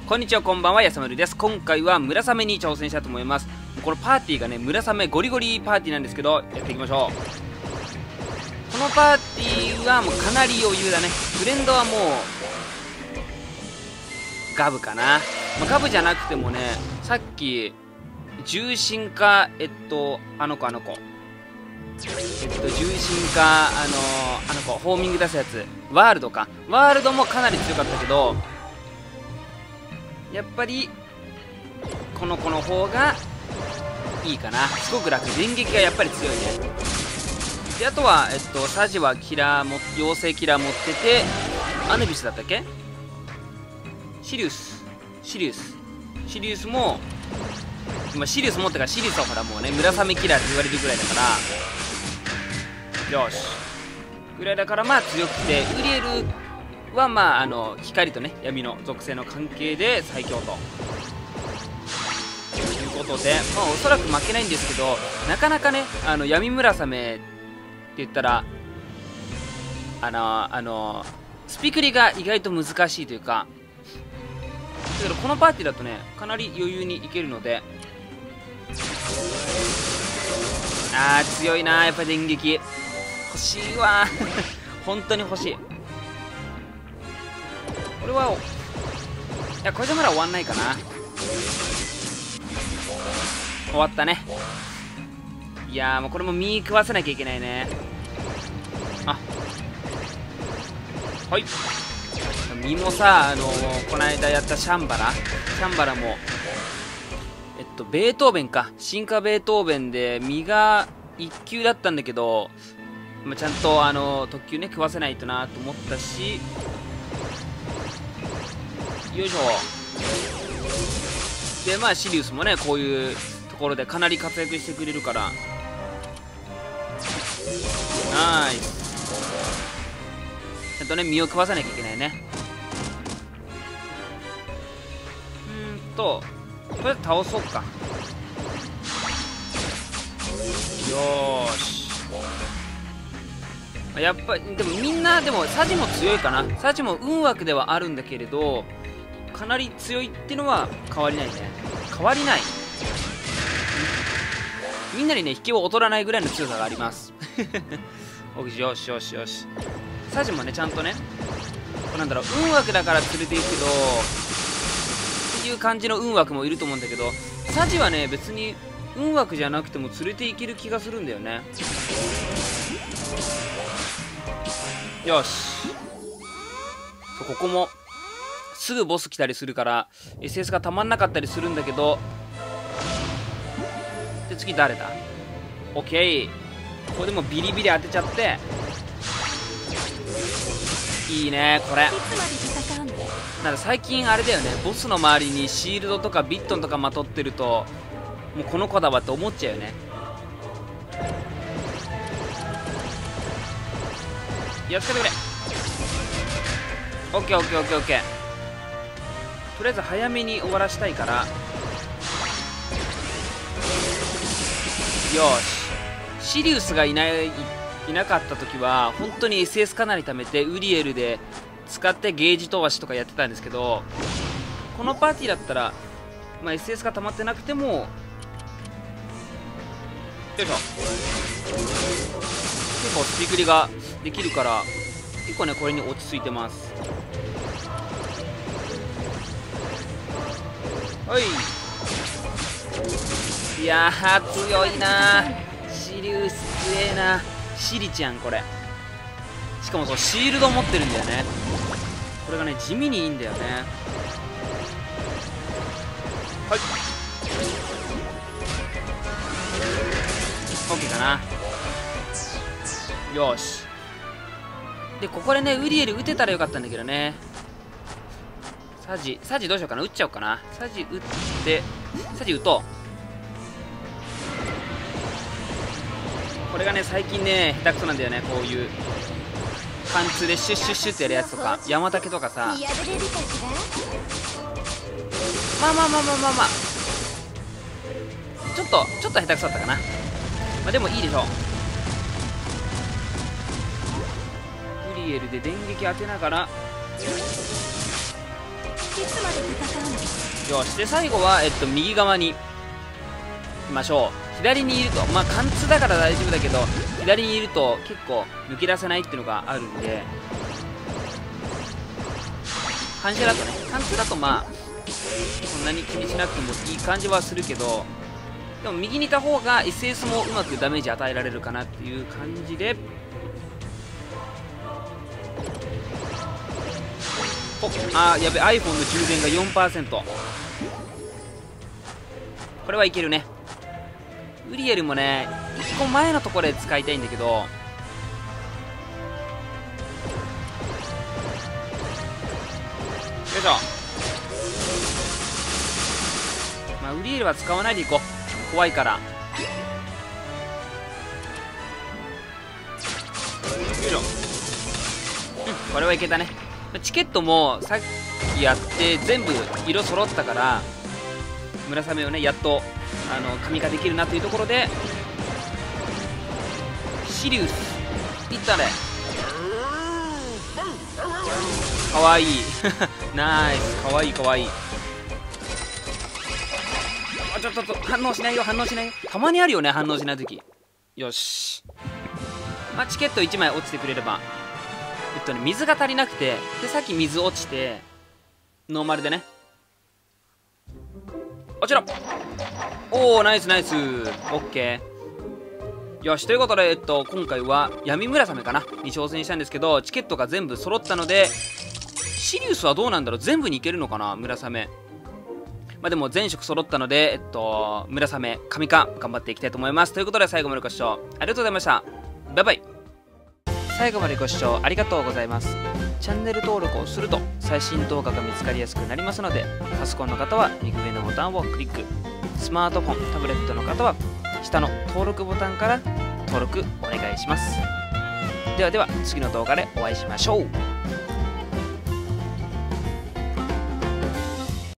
こんにちは、こんばんは、やさまるです。今回は村雨に挑戦したいと思います。このパーティーがね、村雨ゴリゴリパーティーなんですけど、やっていきましょう。このパーティーはもうかなり余裕だね。フレンドはもうガブかな。ガブじゃなくてもね、さっき重心かあの子重心かあの子ホーミング出すやつ、ワールドか。ワールドもかなり強かったけど、やっぱりこの子の方がいいかな。すごく楽。電撃がやっぱり強いね。であとはサジはキラーも妖精キラー持ってて、アヌビスだったっけ、シリウスも今シリウス持ってから、シリウスはほらもうね村雨キラーって言われるぐらいだから、よしぐらいだから、まあ強くて、ウリエルはまあ光とね闇の属性の関係で最強ということで、まあおそらく負けないんですけど、なかなかね闇村雨って言ったらスピクリが意外と難しいというか、だけどこのパーティーだとねかなり余裕にいけるので、強いな。やっぱり電撃欲しいわ本当に欲しい。これは、いやこれでまだ終わんないかな。終わったね。いやーもうこれも身食わせなきゃいけないね。はい身もさ、この間やったシャンバラもベートーベンか、進化ベートーベンで身が1級だったんだけど、ちゃんと特級ね食わせないとなと思ったし、よいしょ。でまあシリウスもねこういうところでかなり活躍してくれるから、ナイス。ちゃんとね身を食わさなきゃいけないね。とりあえず倒そうか。よーし。やっぱりでもみんな、でもサジも強いかな。サジも運枠ではあるんだけれど、かなり強いってのは変わりないね。変わりない。みんなにね引きを劣らないぐらいの強さがありますよし。サジもねちゃんとね、なんだろう、運枠だから連れていくけどっていう感じの運枠もいると思うんだけど、サジはね別に運枠じゃなくても連れていける気がするんだよね。よし。そう、ここもすぐボス来たりするから SS がたまんなかったりするんだけど、で次誰だ。 OK。 ここでもビリビリ当てちゃって、いいねこれ。なんか最近あれだよね、ボスの周りにシールドとかビットンとかまとってると、もうこの子だわって思っちゃうよね。やっつけてくれ。オッケー。とりあえず早めに終わらしたいから、よし。シリウスがいなかった時は本当に SS かなり貯めてウリエルで使ってゲージ飛ばしとかやってたんですけど、このパーティーだったら、SS が溜まってなくても、よいしょ、結構スピクリができるから、結構ねこれに落ち着いてます。はい。いやー強いなー。シリウス強えな。シリちゃんこれ。しかもそうシールド持ってるんだよね。これがね地味にいいんだよね。はい。OK かな。よし。でここでねウリエル打てたらよかったんだけどね。サジどうしようかな。打っちゃおうかな。サジ打とう。これがね最近ね下手くそなんだよね。こういう貫通でシュッシュッシュッってやるやつとか、山竹とかさ、まあちょっと下手くそだったかな。でもいいでしょう。ウリエルで電撃当てながら、 いつまで戦うの？ よし、で最後は右側に行きましょう。左にいるとまあ貫通だから大丈夫だけど、左にいると結構抜け出せないっていうのがあるんで、反射だとね、貫通だとまあそんなに気にしなくてもいい感じはするけど、でも右にいた方が SS もうまくダメージ与えられるかなっていう感じで、やべ、 iPhone の充電が 4%。 これはいけるね。ウリエルもね1個前のところで使いたいんだけど、よいしょ。まあウリエルは使わないでいこう、怖いから。よいしょ。これはいけたね。チケットもさっきやって全部色揃ったから、村雨をねやっと神化できるなというところで、シリウスいったね。かわいいナイス、かわいいかわいい。ちょっと反応しないよ、反応しないよ。たまにあるよね、反応しないとき。よし、まあチケット1枚落ちてくれれば。水が足りなくて、でさっき水落ちてノーマルでね落ちろ。おおナイスナイス、オッケー。よし、ということで今回は闇村雨かなに挑戦したんですけど、チケットが全部揃ったので、シリウスはどうなんだろう、全部にいけるのかな、村雨。まあでも全色揃ったので村雨神化頑張っていきたいと思います。ということで最後までご視聴ありがとうございました。バイバイ。最後までご視聴ありがとうございます。チャンネル登録をすると最新動画が見つかりやすくなりますので、パソコンの方は右上のボタンをクリック、スマートフォンタブレットの方は下の登録ボタンから登録お願いします。ではでは次の動画でお会いしましょう。